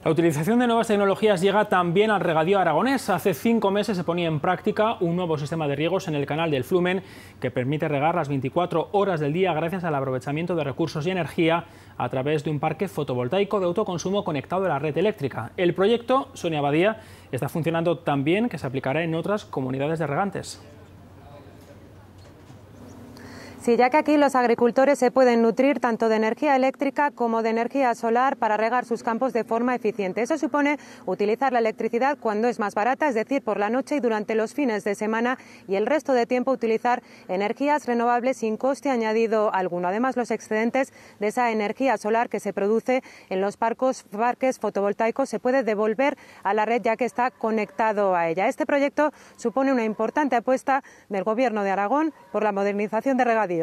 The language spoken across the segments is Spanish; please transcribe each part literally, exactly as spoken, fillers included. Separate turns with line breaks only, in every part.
La utilización de nuevas tecnologías llega también al regadío aragonés. Hace cinco meses se ponía en práctica un nuevo sistema de riegos en el canal del Flumen que permite regar las veinticuatro horas del día gracias al aprovechamiento de recursos y energía a través de un parque fotovoltaico de autoconsumo conectado a la red eléctrica. El proyecto, Sonia Badía, está funcionando tan bien que se aplicará en otras comunidades de regantes.
Sí, ya que aquí los agricultores se pueden nutrir tanto de energía eléctrica como de energía solar para regar sus campos de forma eficiente. Eso supone utilizar la electricidad cuando es más barata, es decir, por la noche y durante los fines de semana, y el resto de tiempo utilizar energías renovables sin coste añadido alguno. Además, los excedentes de esa energía solar que se produce en los parques, parques fotovoltaicos se puede devolver a la red ya que está conectado a ella. Este proyecto supone una importante apuesta del Gobierno de Aragón por la modernización de regadíos.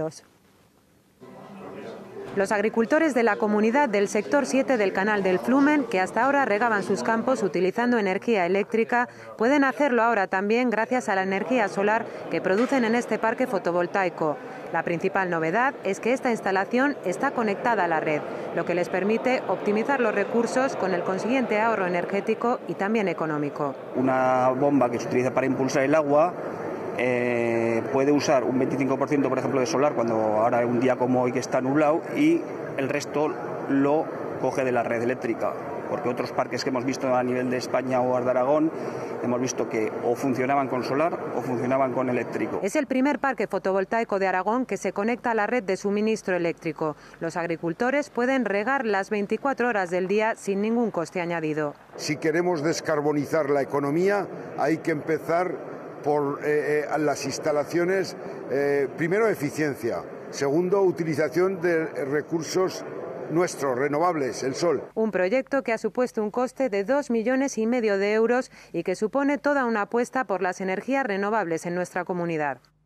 Los agricultores de la comunidad del sector siete del canal del Flumen, que hasta ahora regaban sus campos utilizando energía eléctrica, pueden hacerlo ahora también gracias a la energía solar que producen en este parque fotovoltaico. La principal novedad es que esta instalación está conectada a la red, lo que les permite optimizar los recursos con el consiguiente ahorro energético y también económico.
Una bomba que se utiliza para impulsar el agua Eh, puede usar un veinticinco por ciento, por ejemplo, de solar cuando ahora un día como hoy que está nublado, y el resto lo coge de la red eléctrica, porque otros parques que hemos visto a nivel de España o de Aragón hemos visto que o funcionaban con solar o funcionaban con eléctrico.
Es el primer parque fotovoltaico de Aragón que se conecta a la red de suministro eléctrico. Los agricultores pueden regar las veinticuatro horas del día sin ningún coste añadido.
Si queremos descarbonizar la economía, hay que empezar por eh, eh, las instalaciones, eh, primero eficiencia, segundo utilización de recursos nuestros, renovables, el sol.
Un proyecto que ha supuesto un coste de dos millones y medio de euros y que supone toda una apuesta por las energías renovables en nuestra comunidad.